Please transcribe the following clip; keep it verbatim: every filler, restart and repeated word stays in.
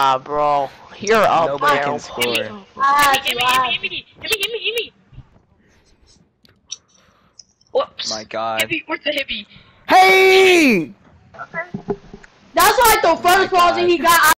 Ah, bro, you're up Nobody there. can score. I Gimme, had gimme, to. I gimme, gimme, gimme, gimme, gimme. Whoops. My God. Hippie, where's the hippie? Hey! That's like the Oh my first ball that God. he got.